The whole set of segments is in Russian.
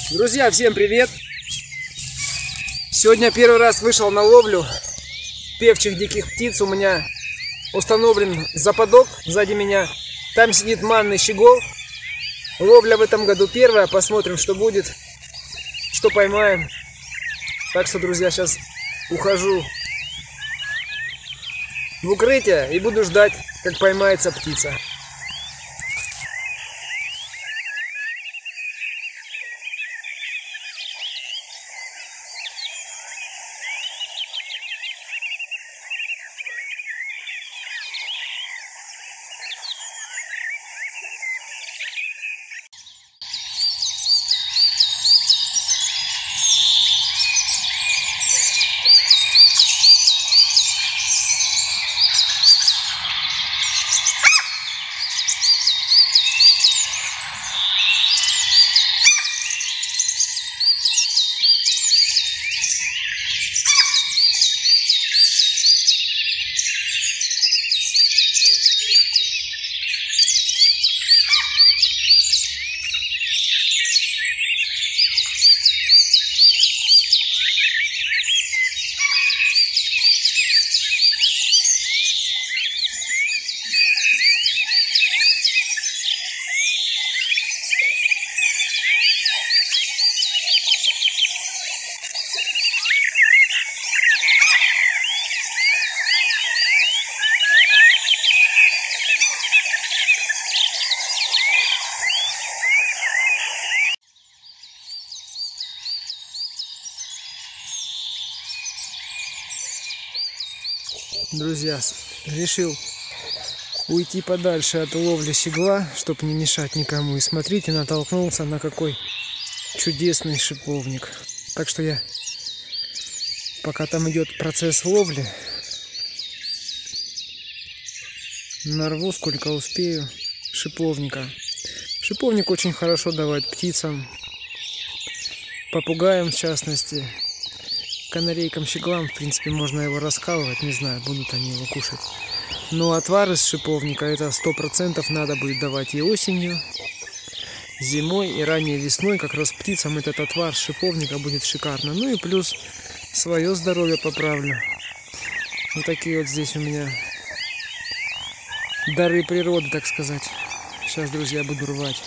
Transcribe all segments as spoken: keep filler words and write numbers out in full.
Друзья, всем привет! Сегодня первый раз вышел на ловлю певчих диких птиц. У меня установлен западок сзади меня. Там сидит манный щегол. Ловля в этом году первая. Посмотрим, что будет, что поймаем. Так что, друзья, сейчас ухожу в укрытие и буду ждать, как поймается птица. Друзья, решил уйти подальше от ловли щегла, чтобы не мешать никому. И смотрите, натолкнулся на какой чудесный шиповник. Так что я, пока там идет процесс ловли, нарву сколько успею шиповника. Шиповник очень хорошо давать птицам, попугаям в частности. Канарейкам, щеглам, в принципе, можно его раскалывать, не знаю, будут они его кушать. Но отвар из шиповника это сто процентов надо будет давать и осенью, зимой, и ранней весной. Как раз птицам этот отвар шиповника будет шикарно. Ну и плюс свое здоровье поправлю. Вот такие вот здесь у меня дары природы, так сказать. Сейчас, друзья, буду рвать.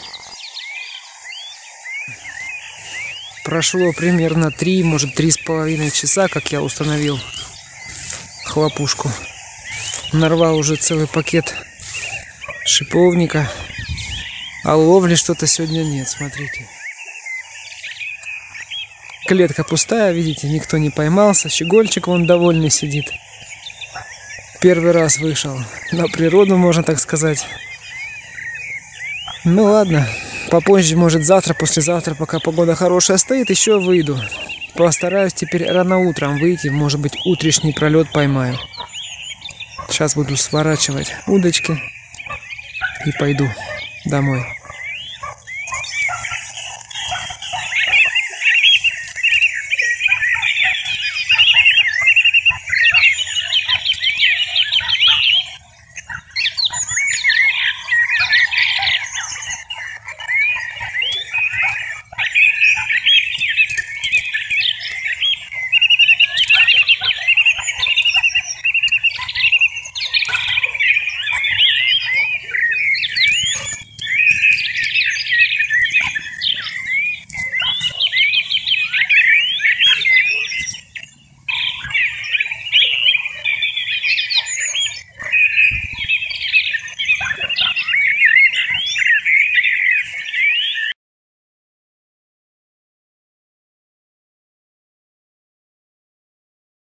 Прошло примерно три, может три с половиной часа, как я установил хлопушку. Нарвал уже целый пакет шиповника. А ловли что-то сегодня нет, смотрите. Клетка пустая, видите, никто не поймался. Щегольчик вон довольный сидит. Первый раз вышел на природу, можно так сказать. Ну ладно. Попозже, может завтра, послезавтра, пока погода хорошая стоит, еще выйду. Постараюсь теперь рано утром выйти, может быть утренний пролет поймаю. Сейчас буду сворачивать удочки и пойду домой.